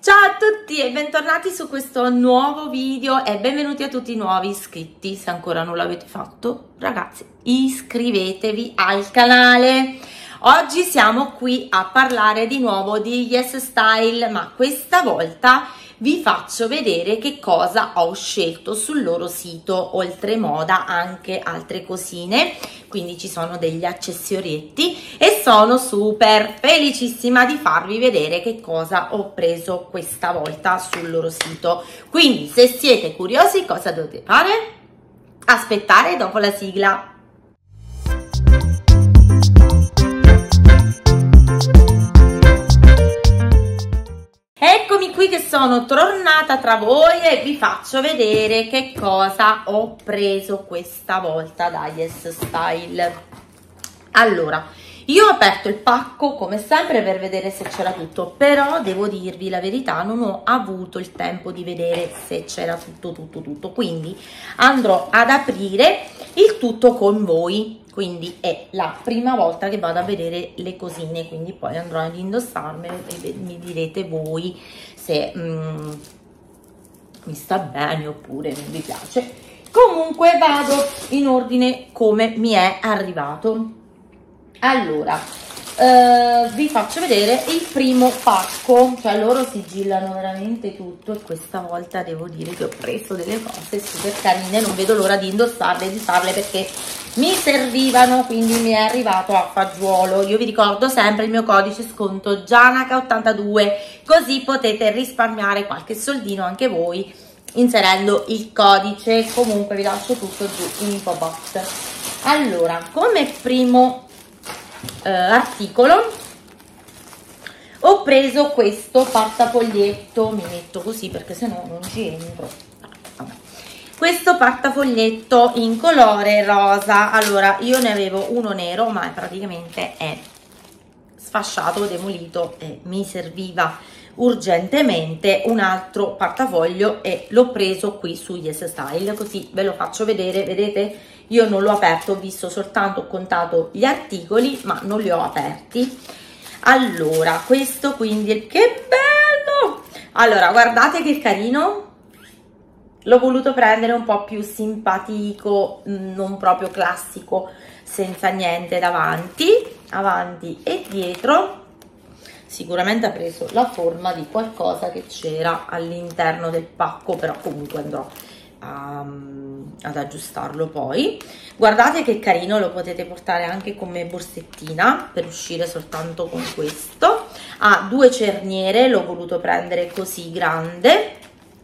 Ciao a tutti e bentornati su questo nuovo video e benvenuti a tutti i nuovi iscritti. Se ancora non l'avete fatto, ragazzi, iscrivetevi al canale. Oggi siamo qui a parlare di nuovo di Yes Style, ma questa volta vi faccio vedere che cosa ho scelto sul loro sito, oltre moda anche altre cosine, quindi ci sono degli accessorietti e sono super felicissima di farvi vedere che cosa ho preso questa volta sul loro sito. Quindi se siete curiosi, cosa dovete fare? Aspettare dopo la sigla. Eccomi qui che sono tornata tra voi e vi faccio vedere che cosa ho preso questa volta da Yes Style. Allora, io ho aperto il pacco come sempre per vedere se c'era tutto, però devo dirvi la verità, non ho avuto il tempo di vedere se c'era tutto, quindi andrò ad aprire il tutto con voi. Quindi è la prima volta che vado a vedere le cosine, quindi poi andrò ad indossarmele e mi direte voi se mi sta bene oppure non vi piace. Comunque vado in ordine come mi è arrivato. Allora, vi faccio vedere il primo pacco, cioè loro sigillano veramente tutto e questa volta devo dire che ho preso delle cose super carine, non vedo l'ora di indossarle e di farle perché mi servivano, quindi mi è arrivato a fagiolo. Io vi ricordo sempre il mio codice sconto Gianaka82, così potete risparmiare qualche soldino anche voi inserendo il codice. Comunque vi lascio tutto giù in info box. Allora, come primo articolo ho preso questo portafoglietto, mi metto così perché sennò non ci entro. Vabbè. Questo portafoglietto in colore rosa. Allora, io ne avevo uno nero ma praticamente è sfasciato, demolito e mi serviva urgentemente un altro portafoglio e l'ho preso qui su Yes Style, così ve lo faccio vedere. Vedete, io non l'ho aperto, ho visto soltanto, ho contato gli articoli ma non li ho aperti. Allora, questo quindi, che bello! Allora, guardate che carino, l'ho voluto prendere un po' più simpatico, non proprio classico, senza niente davanti, avanti e dietro. Sicuramente ha preso la forma di qualcosa che c'era all'interno del pacco, però comunque andrò ad aggiustarlo poi. Guardate che carino, lo potete portare anche come borsettina per uscire soltanto con questo. Ha due cerniere, l'ho voluto prendere così grande.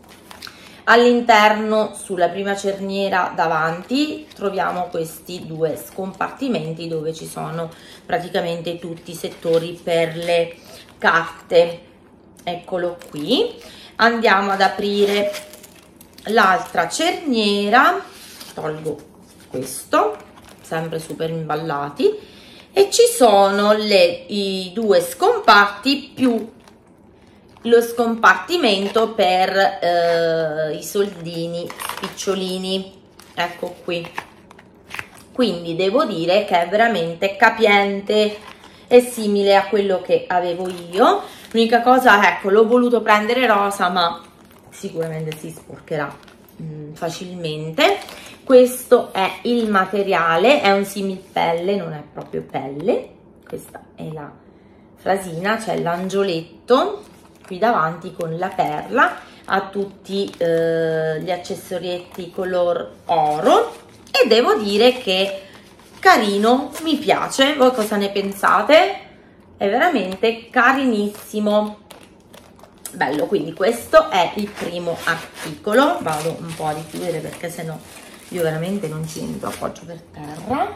All'interno, sulla prima cerniera davanti, troviamo questi due scompartimenti dove ci sono praticamente tutti i settori per le carte. Eccolo qui. Andiamo ad aprire l'altra cerniera, tolgo questo, sempre super imballati, e ci sono i due scomparti più lo scompartimento per i soldini spicciolini. Ecco qui, quindi devo dire che è veramente capiente, è simile a quello che avevo io. L'unica cosa, ecco, l'ho voluto prendere rosa ma sicuramente si sporcherà facilmente. Questo è il materiale, è un simil pelle, non è proprio pelle. Questa è la frasina, c'è l'angioletto qui davanti con la perla, ha tutti gli accessorietti color oro e devo dire che carino, mi piace. Voi cosa ne pensate? È veramente carinissimo, bello. Quindi questo è il primo articolo, vado un po' a richiudere perché sennò io veramente non ci entro, appoggio per terra.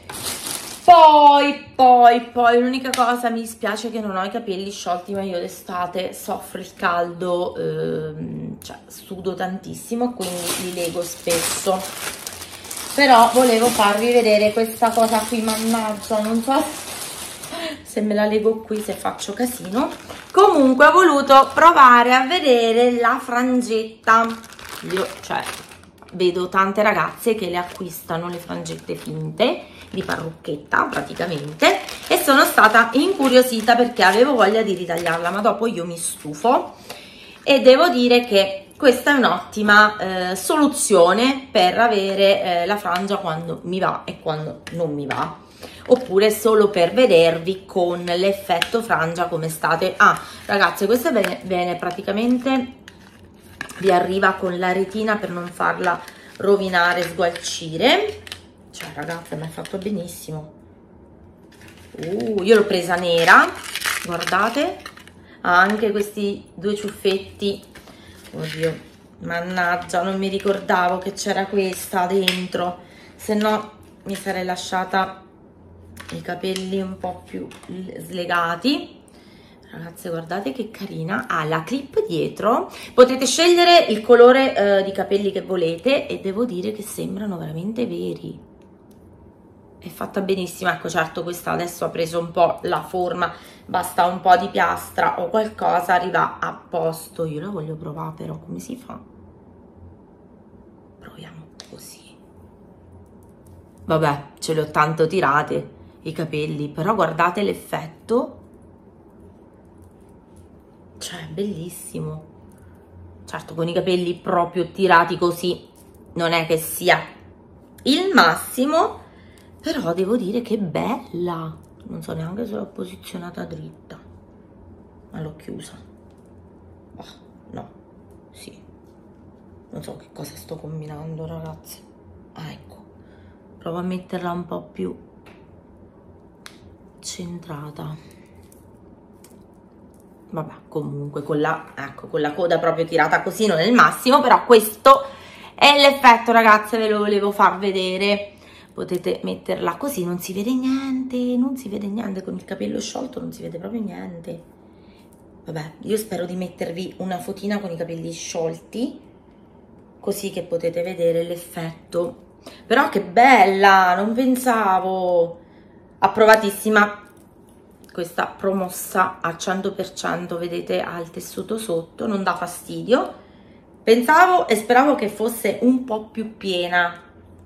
Poi l'unica cosa, mi dispiace che non ho i capelli sciolti, ma io d'estate soffro il caldo, cioè sudo tantissimo, quindi li lego spesso. Però volevo farvi vedere questa cosa qui, mannaggia, non so se me la lego qui, se faccio casino. Comunque ho voluto provare a vedere la frangetta. Io, cioè, vedo tante ragazze che le acquistano le frangette finte di parrucchetta praticamente, e sono stata incuriosita perché avevo voglia di ritagliarla, ma dopo io mi stufo e devo dire che questa è un'ottima soluzione per avere la frangia quando mi va e quando non mi va, oppure solo per vedervi con l'effetto frangia come state. Ah ragazze, questa viene praticamente, vi arriva con la retina per non farla rovinare, sgualcire, cioè ragazze mi è fatto benissimo. Io l'ho presa nera, guardate, ha anche questi due ciuffetti, oddio mannaggia, non mi ricordavo che c'era questa dentro, se no mi sarei lasciata i capelli un po' più slegati. Ragazze guardate che carina, ha la clip dietro, potete scegliere il colore di capelli che volete e devo dire che sembrano veramente veri, è fatta benissimo. Ecco, certo questa adesso ha preso un po' la forma, basta un po' di piastra o qualcosa, arriva a posto. Io la voglio provare, però come si fa? Proviamo così. Vabbè, ce le ho tanto tirate i capelli, però guardate l'effetto, cioè bellissimo. Certo con i capelli proprio tirati così non è che sia il massimo, però devo dire che bella. Non so neanche se l'ho posizionata dritta, ma l'ho chiusa. Oh, no, sì, non so che cosa sto combinando ragazzi. Ah ecco, provo a metterla un po' più centrata. Vabbè, comunque con la, ecco, con la coda proprio tirata così non è il massimo, però questo è l'effetto ragazze, ve lo volevo far vedere. Potete metterla così, non si vede niente, non si vede niente, con il capello sciolto non si vede proprio niente. Vabbè, io spero di mettervi una fotina con i capelli sciolti, così che potete vedere l'effetto. Però che bella, non pensavo. Approvatissima, questa promossa al 100%, vedete ha il tessuto sotto, non dà fastidio. Pensavo e speravo che fosse un po' più piena,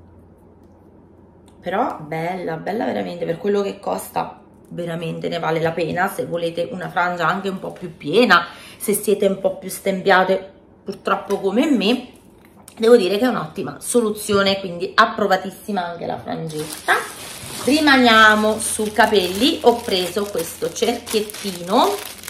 però bella, bella veramente, per quello che costa veramente ne vale la pena. Se volete una frangia anche un po' più piena, se siete un po' più stempiate purtroppo come me, devo dire che è un'ottima soluzione, quindi approvatissima anche la frangetta. Rimaniamo su capelli, ho preso questo cerchiettino.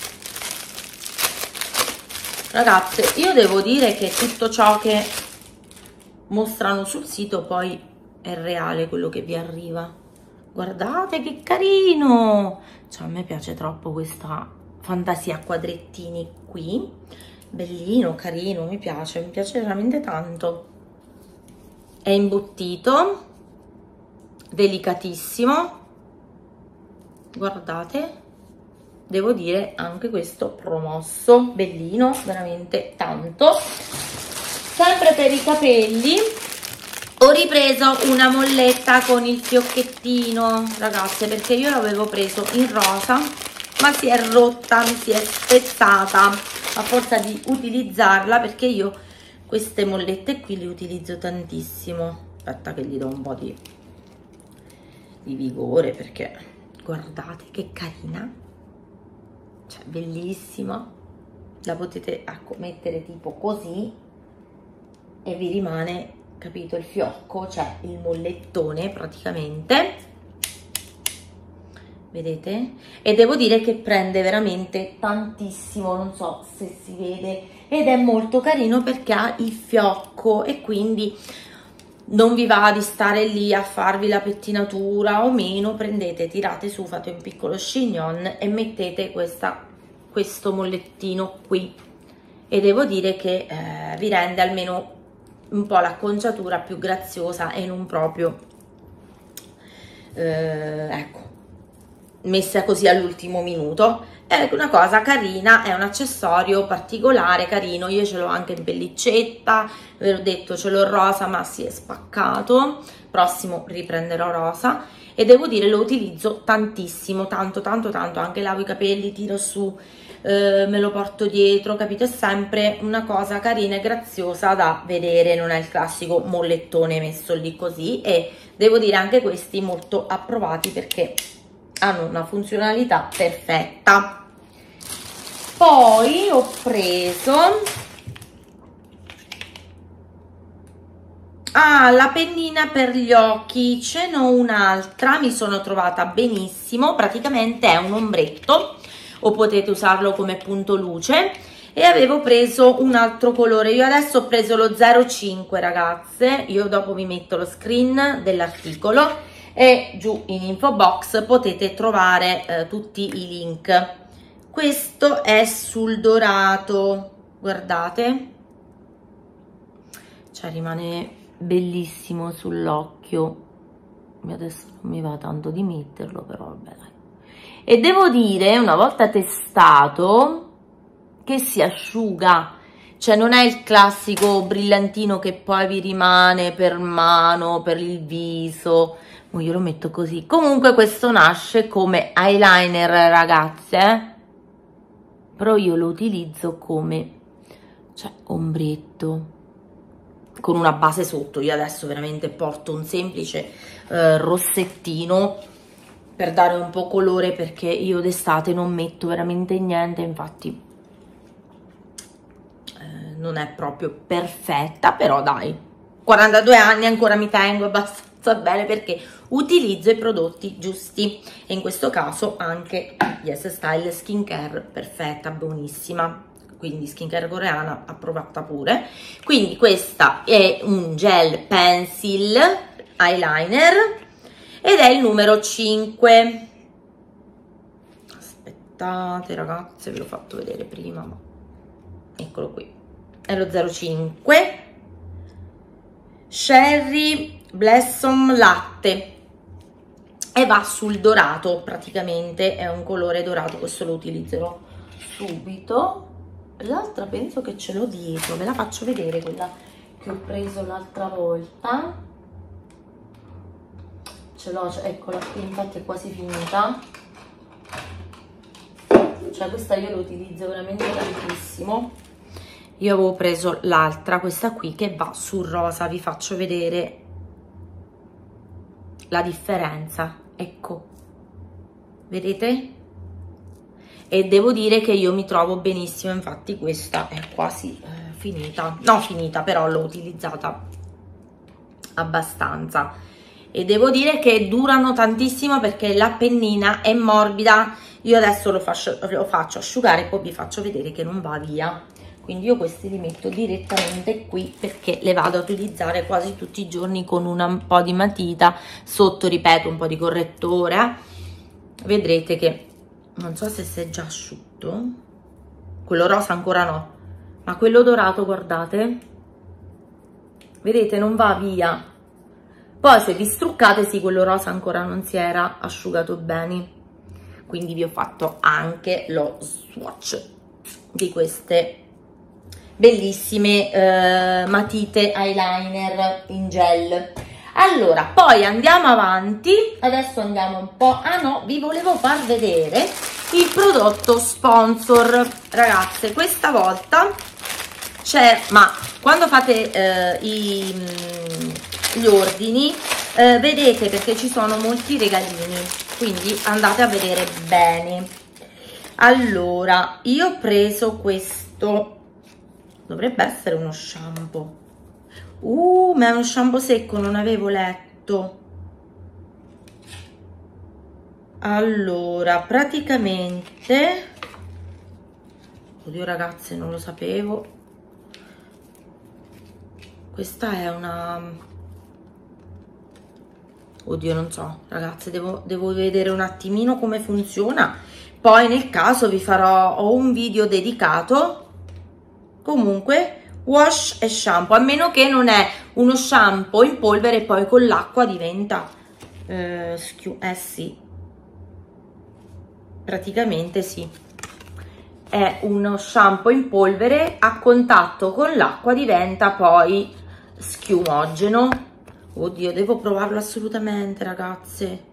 Ragazze, io devo dire che tutto ciò che mostrano sul sito poi è reale, quello che vi arriva. Guardate che carino, cioè a me piace troppo questa fantasia a quadrettini qui, bellino, carino, mi piace veramente tanto. È imbottito, delicatissimo, guardate, devo dire anche questo promosso, bellino, veramente tanto. Sempre per i capelli ho ripreso una molletta con il fiocchettino, ragazze, perché io l'avevo preso in rosa, ma si è rotta, mi si è spezzata a forza di utilizzarla, perché io queste mollette qui le utilizzo tantissimo. Aspetta che gli do un po' di vigore, perché guardate che carina, cioè bellissima. La potete mettere tipo così e vi rimane, capito, il fiocco, cioè il mollettone praticamente, vedete? E devo dire che prende veramente tantissimo, non so se si vede, ed è molto carino perché ha il fiocco e quindi non vi va di stare lì a farvi la pettinatura o meno, prendete, tirate su, fate un piccolo chignon e mettete questo mollettino qui, e devo dire che vi rende almeno un po' l'acconciatura più graziosa e non proprio ecco, messa così all'ultimo minuto. È una cosa carina, è un accessorio particolare, carino. Io ce l'ho anche in pellicetta, ve l'ho detto, ce l'ho rosa ma si è spaccato, prossimo riprenderò rosa, e devo dire lo utilizzo tantissimo, tanto, anche lavo i capelli, tiro su, me lo porto dietro, capito? È sempre una cosa carina e graziosa da vedere, non è il classico mollettone messo lì così. E devo dire anche questi molto approvati perché hanno una funzionalità perfetta. Poi ho preso la pennina per gli occhi, ce n'ho un'altra, mi sono trovata benissimo, praticamente è un ombretto o potete usarlo come punto luce, e avevo preso un altro colore. Io adesso ho preso lo 05, ragazze, io dopo vi metto lo screen dell'articolo e giù in info box potete trovare tutti i link. Questo è sul dorato, guardate, cioè rimane bellissimo sull'occhio. Adesso non mi va tanto di metterlo, però vabbè, dai. E devo dire, una volta testato, che si asciuga, cioè non è il classico brillantino che poi vi rimane per mano, per il viso. Io lo metto così. Comunque questo nasce come eyeliner, ragazze, però io lo utilizzo come, cioè, ombretto con una base sotto. Io adesso veramente porto un semplice rossettino per dare un po' colore, perché io d'estate non metto veramente niente, infatti non è proprio perfetta, però dai, 42 anni ancora mi tengo abbastanza bene perché utilizzo i prodotti giusti, e in questo caso anche Yes Style Skincare, perfetta, buonissima, quindi skincare coreana approvata pure. Quindi questa è un gel pencil eyeliner ed è il numero 5. Aspettate, ragazze, ve l'ho fatto vedere prima, ma eccolo qui, è lo 05 Cherry Blossom Latte e va sul dorato, praticamente è un colore dorato. Questo lo utilizzerò subito. L'altra penso che ce l'ho dietro, ve la faccio vedere, quella che ho preso l'altra volta. Ce l'ho, eccola qui, infatti è quasi finita. Cioè questa io la utilizzo veramente tantissimo. Io avevo preso l'altra, questa qui, che va sul rosa, vi faccio vedere la differenza, ecco, vedete? E devo dire che io mi trovo benissimo, infatti questa è quasi finita, no finita, però l'ho utilizzata abbastanza, e devo dire che durano tantissimo perché la pennina è morbida. Io adesso lo faccio asciugare, poi vi faccio vedere che non va via. Quindi io questi li metto direttamente qui perché le vado a utilizzare quasi tutti i giorni con un po' di matita sotto, ripeto, un po' di correttore. Vedrete che non so se si è già asciutto, quello rosa ancora no, ma quello dorato, guardate, vedete, non va via. Poi se vi struccate, sì, quello rosa ancora non si era asciugato bene, quindi vi ho fatto anche lo swatch di queste bellissime matite eyeliner in gel. Allora, poi andiamo avanti, adesso andiamo un po', no, vi volevo far vedere il prodotto sponsor, ragazze. Questa volta c'è, ma quando fate gli ordini vedete, perché ci sono molti regalini, quindi andate a vedere bene. Allora, io ho preso questo, dovrebbe essere uno shampoo, ma è uno shampoo secco, non avevo letto. Allora, praticamente, oddio ragazze, non lo sapevo, questa è una, oddio non so ragazze, devo vedere un attimino come funziona, poi nel caso vi farò un video dedicato. Comunque wash e shampoo, a meno che non è uno shampoo in polvere e poi con l'acqua diventa sì, praticamente sì, è uno shampoo in polvere, a contatto con l'acqua diventa poi schiumogeno. Oddio, devo provarlo assolutamente, ragazze.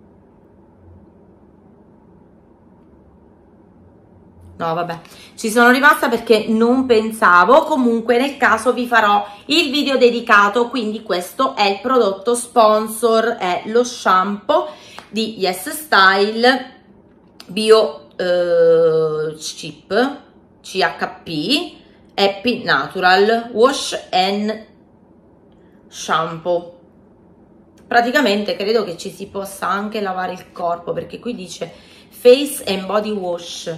No, vabbè, ci sono rimasta perché non pensavo. Comunque nel caso vi farò il video dedicato. Quindi questo è il prodotto sponsor, è lo shampoo di Yes Style Bio Chip CHP Happy Natural Wash and Shampoo. Praticamente credo che ci si possa anche lavare il corpo, perché qui dice Face and Body Wash.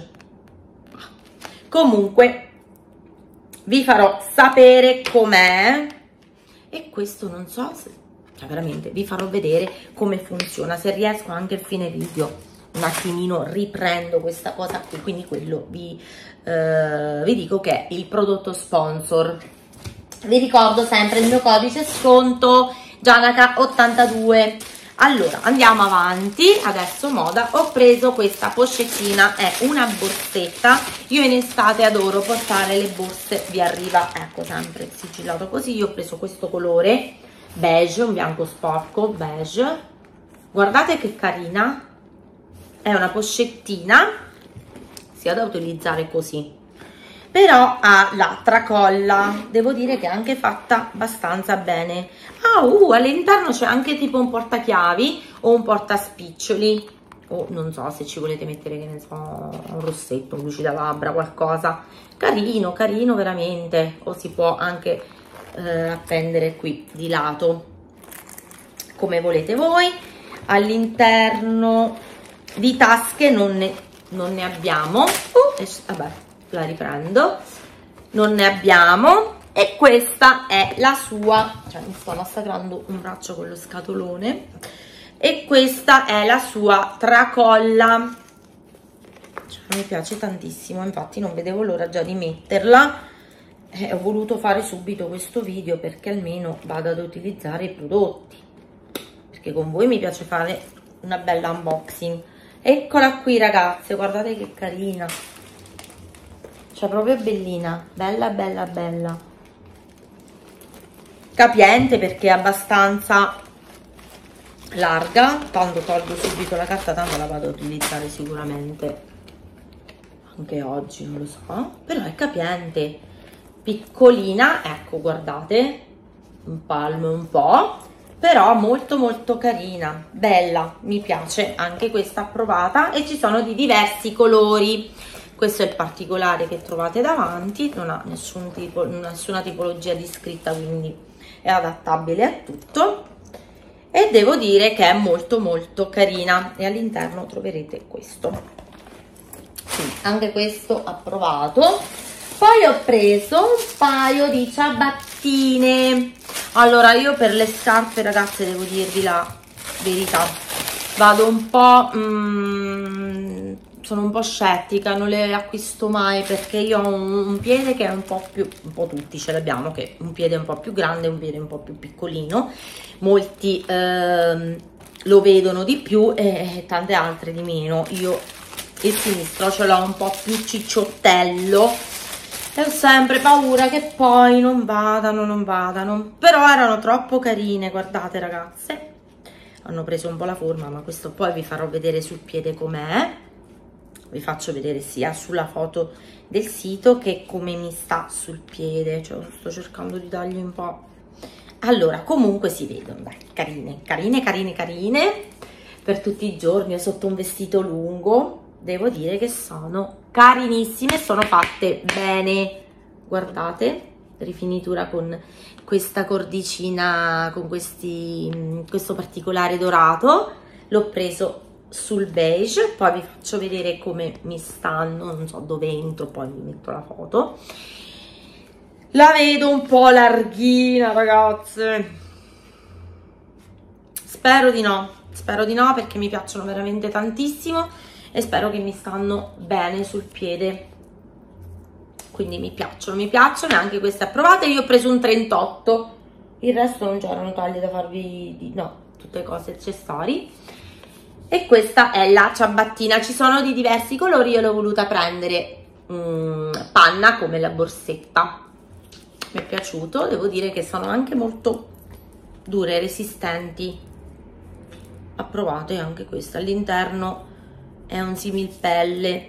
Comunque vi farò sapere com'è, e questo non so se, cioè veramente vi farò vedere come funziona, se riesco anche il fine video un attimino riprendo questa cosa qui, quindi quello vi dico che è il prodotto sponsor. Vi ricordo sempre il mio codice sconto Giannaca82. Allora andiamo avanti, adesso moda. Ho preso questa pochettina, è una borsetta. Io in estate adoro portare le borse via arriva, ecco, sempre sigillato così. Io ho preso questo colore beige, un bianco sporco beige, guardate che carina, è una pochettina sia da utilizzare così, però ha la tracolla, devo dire che è anche fatta abbastanza bene. All'interno c'è anche tipo un portachiavi o un portaspiccioli, o non so se ci volete mettere, che ne so, un rossetto, un lucida labbra, qualcosa. Carino, carino veramente. O si può anche appendere qui di lato, come volete voi. All'interno di tasche non ne abbiamo. Vabbè, la riprendo. Non ne abbiamo. E questa è la sua, cioè mi sto massacrando un braccio con lo scatolone, e questa è la sua tracolla, cioè, mi piace tantissimo, infatti non vedevo l'ora già di metterla. Ho voluto fare subito questo video perché almeno vado ad utilizzare i prodotti, perché con voi mi piace fare una bella unboxing. Eccola qui ragazze, guardate che carina, cioè proprio bellina, bella bella bella, capiente perché è abbastanza larga. Tanto tolgo subito la carta, tanto la vado a utilizzare sicuramente anche oggi, non lo so, però è capiente, piccolina, ecco guardate, un palmo e un po', però molto molto carina, bella, mi piace anche questa, approvata, e ci sono di diversi colori. Questo è il particolare che trovate davanti, non ha nessuna tipologia di scritta, quindi è adattabile a tutto, e devo dire che è molto molto carina. E all'interno troverete questo, sì, anche questo approvato. Poi ho preso un paio di ciabattine. Allora io per le scarpe ragazze devo dirvi la verità, vado un po' sono un po' scettica, non le acquisto mai, perché io ho un piede che è un po' tutti ce l'abbiamo, che un piede un po' più grande, un piede un po' più piccolino, molti lo vedono di più e tante altre di meno. Io il sinistro ce l'ho un po' più cicciottello e ho sempre paura che poi non vadano, però erano troppo carine, guardate ragazze, hanno preso un po' la forma, ma questo poi vi farò vedere sul piede com'è. Vi faccio vedere sia sulla foto del sito che come mi sta sul piede, cioè sto cercando di dargli un po'. Allora comunque si vedono, dai, carine per tutti i giorni, sotto un vestito lungo. Devo dire che sono carinissime, sono fatte bene, guardate, rifinitura con questa cordicina, con questo particolare dorato. L'ho preso sul beige, poi vi faccio vedere come mi stanno, non so dove entro, poi vi metto la foto. La vedo un po' larghina ragazze, spero di no perché mi piacciono veramente tantissimo e spero che mi stanno bene sul piede, quindi mi piacciono, e anche queste approvate. Io ho preso un 38, il resto non c'erano taglie da farvi, no, tutte cose accessori. E questa è la ciabattina, ci sono di diversi colori, io l'ho voluta prendere panna come la borsetta, mi è piaciuto, devo dire che sono anche molto dure, resistenti, approvate anche questa. All'interno è un simil pelle,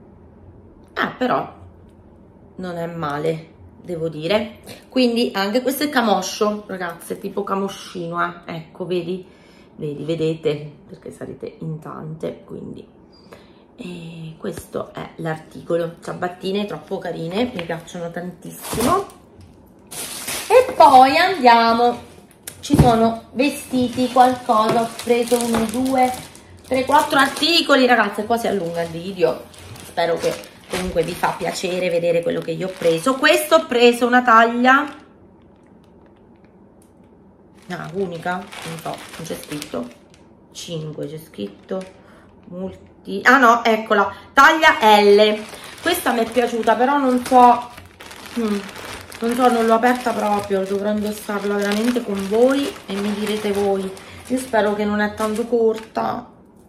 però non è male, devo dire. Quindi anche questo è camoscio ragazze, tipo camoscino, ecco, vedete, perché sarete in tante, quindi. e questo è l'articolo. Ciabattine troppo carine, mi piacciono tantissimo. E poi andiamo, ci sono vestiti, qualcosa, ho preso 1, 2, 3, 4 articoli, ragazze, qua si allunga il video, spero che comunque vi fa piacere vedere quello che io ho preso. Questo ho preso una taglia unica, non so, non c'è scritto 5, c'è scritto multi, ah no, eccola, taglia L. Questa mi è piaciuta, però non so, non l'ho aperta proprio, dovrò indossarla veramente con voi e mi direte voi. Io spero che non è tanto corta.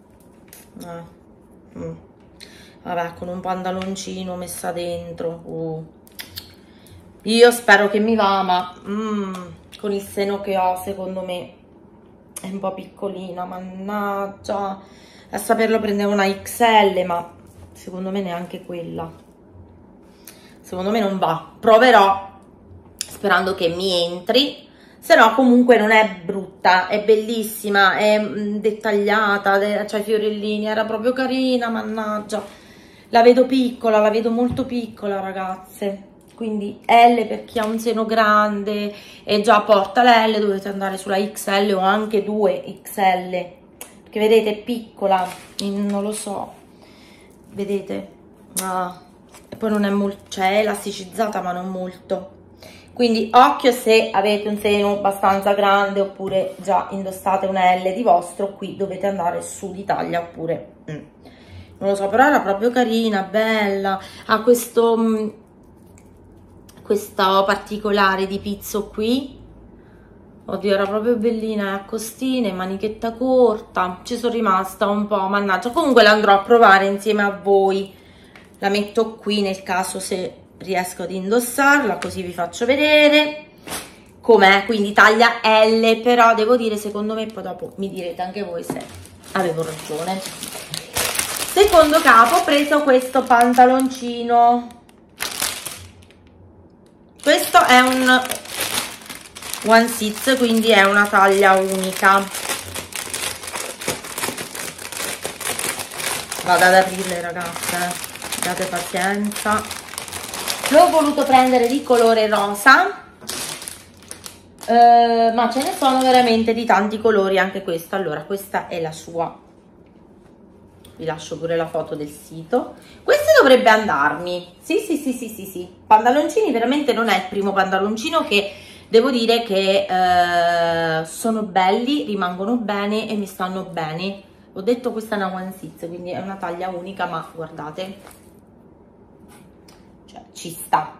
Vabbè, con un pantaloncino messa dentro. Io spero che mi va, ma con il seno che ho, secondo me è un po' piccolina, mannaggia. A saperlo prendevo una XL, ma secondo me neanche quella. Secondo me non va. Proverò, sperando che mi entri. Se no comunque non è brutta, è bellissima, è dettagliata, c'ha i fiorellini, era proprio carina, mannaggia. La vedo piccola, la vedo molto piccola, ragazze. Quindi L per chi ha un seno grande e già porta la L, dovete andare sulla XL o anche 2XL, perché vedete è piccola, non lo so, vedete? E poi non è molto, cioè è elasticizzata ma non molto. Quindi occhio se avete un seno abbastanza grande oppure già indossate una L di vostro, qui dovete andare su di taglia oppure non lo so, però era proprio carina, bella, ha questo particolare di pizzo qui, oddio era proprio bellina, a costine, manichetta corta, ci sono rimasta un po', mannaggia. Comunque la andrò a provare insieme a voi, la metto qui nel caso se riesco ad indossarla, così vi faccio vedere com'è. Quindi taglia L, però devo dire, secondo me, poi dopo mi direte anche voi se avevo ragione. Secondo capo ho preso questo pantaloncino, questo è un one size, quindi è una taglia unica. Vado ad aprirle, ragazze, date pazienza. L'ho voluto prendere di colore rosa, ma ce ne sono veramente di tanti colori anche questa. Allora, questa è la sua, vi lascio pure la foto del sito. Questo dovrebbe andarmi, sì, pantaloncini, veramente non è il primo pantaloncino che devo dire che sono belli, rimangono bene e mi stanno bene. Ho detto questa è una one size, quindi è una taglia unica, ma guardate, cioè ci sta,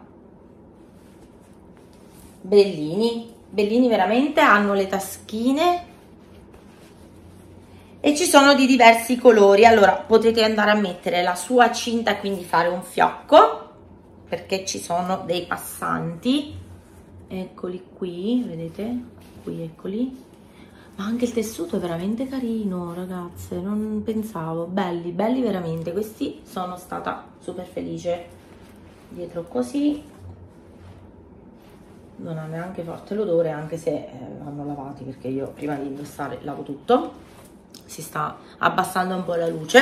bellini, bellini veramente, hanno le taschine e ci sono di diversi colori. Allora potete andare a mettere la sua cinta, quindi fare un fiocco, perché ci sono dei passanti, eccoli qui, vedete, qui eccoli. Ma anche il tessuto è veramente carino, ragazze, non pensavo, belli, belli veramente, questi sono stata super felice. Dietro così, non ha neanche forte l'odore, anche se vanno lavati, perché io prima di indossare lavo tutto. Si sta abbassando un po' la luce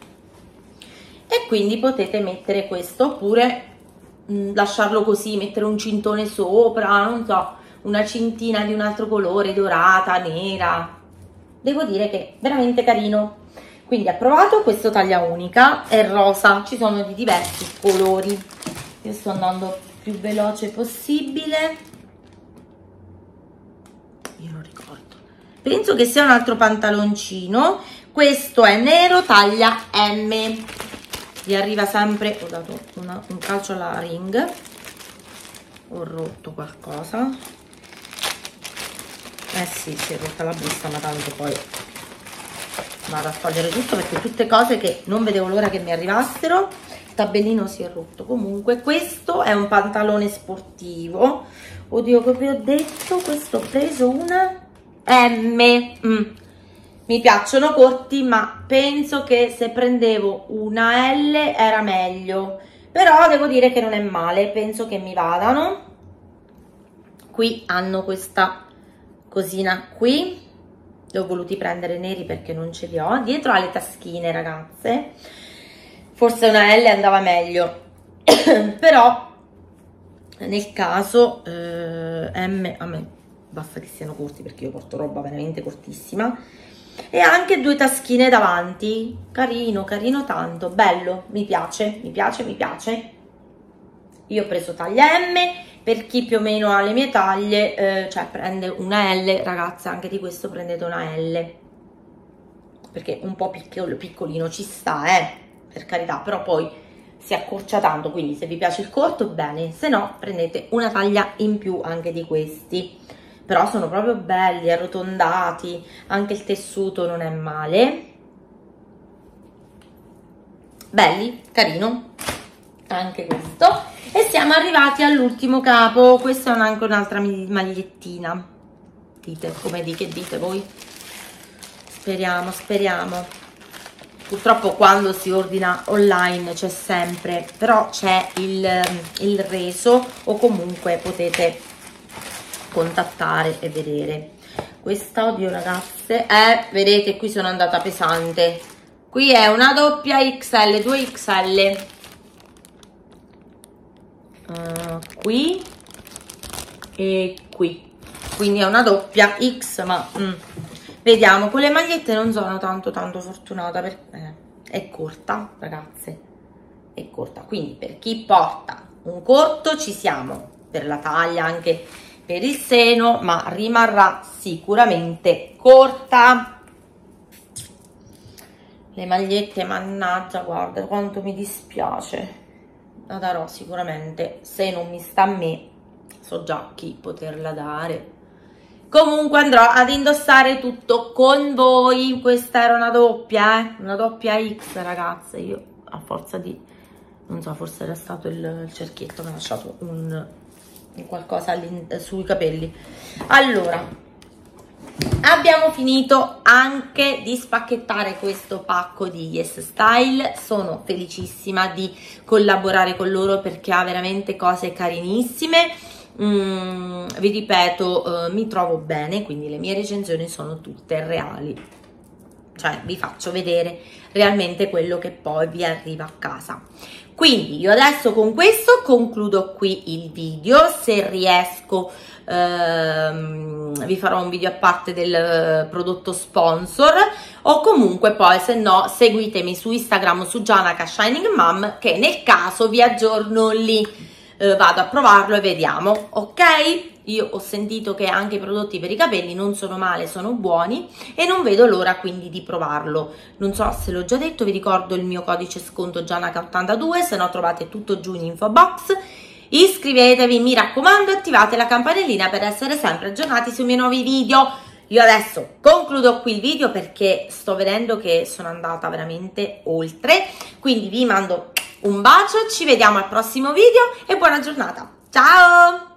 e quindi potete mettere questo oppure lasciarlo così, mettere un cintone sopra, non so, una cintina di un altro colore, dorata, nera. Devo dire che è veramente carino. Quindi approvato. Questo taglia unica, è rosa, ci sono di diversi colori. Io sto andando più veloce possibile. Io non ricordo, penso che sia un altro pantaloncino. Questo è nero, taglia M, vi arriva sempre. Ho dato un calcio alla ring, ho rotto qualcosa, sì, si è rotta la busta, ma tanto poi vado a togliere tutto, perché tutte cose che non vedevo l'ora che mi arrivassero. Il tabellino si è rotto. Comunque questo è un pantalone sportivo, oddio, come vi ho detto, questo ho preso una M. Mi piacciono corti, ma penso che se prendevo una L era meglio, però devo dire che non è male, penso che mi vadano. Qui hanno questa cosina qui, li ho voluti prendere neri perché non ce li ho. Dietro ha le taschine, ragazze, forse una L andava meglio però nel caso M, a me basta che siano corti perché io porto roba veramente cortissima. E anche 2 taschine davanti, carino, carino tanto, bello, mi piace, mi piace, mi piace. Io ho preso taglia M, per chi più o meno ha le mie taglie, cioè prende una L, ragazze, anche di questo prendete una L, perché un po' piccolino ci sta, per carità, però poi si accorcia tanto, quindi se vi piace il corto bene, se no prendete una taglia in più anche di questi. Però sono proprio belli, arrotondati, anche il tessuto non è male. Belli, carino, anche questo. E siamo arrivati all'ultimo capo, questa è anche un'altra magliettina. Dite, che dite voi? Speriamo, speriamo. Purtroppo quando si ordina online c'è sempre, però c'è il reso o comunque potete contattare e vedere. Questa, oddio ragazze, vedete qui sono andata pesante, qui è una doppia XL, 2XL, qui e qui, quindi è una doppia X, ma vediamo, con le magliette non sono tanto fortunata perché è corta, ragazze, è corta, quindi per chi porta un corto ci siamo, per la taglia anche per il seno, ma rimarrà sicuramente corta. Le magliette, mannaggia, guarda quanto mi dispiace, la darò sicuramente, se non mi sta a me so già chi poterla dare. Comunque andrò ad indossare tutto con voi. Questa era una doppia, una doppia X, ragazze. Io a forza di, non so, forse era stato il cerchietto, mi ha lasciato un qualcosa sui capelli. Allora, abbiamo finito anche di spacchettare questo pacco di Yes Style. Sono felicissima di collaborare con loro perché ha veramente cose carinissime. Vi ripeto, mi trovo bene, quindi le mie recensioni sono tutte reali, cioè vi faccio vedere realmente quello che poi vi arriva a casa. Quindi io adesso con questo concludo qui il video. Se riesco vi farò un video a parte del prodotto sponsor, o comunque poi se no seguitemi su Instagram, su Gianaka Shining Mom, che nel caso vi aggiorno lì, vado a provarlo e vediamo, ok? Io ho sentito che anche i prodotti per i capelli non sono male, sono buoni e non vedo l'ora quindi di provarlo. Non so se l'ho già detto, vi ricordo il mio codice sconto Gianaka82, se no trovate tutto giù in info box. Iscrivetevi, mi raccomando, attivate la campanellina per essere sempre aggiornati sui miei nuovi video. Io adesso concludo qui il video perché sto vedendo che sono andata veramente oltre, quindi vi mando un bacio, ci vediamo al prossimo video e buona giornata. Ciao!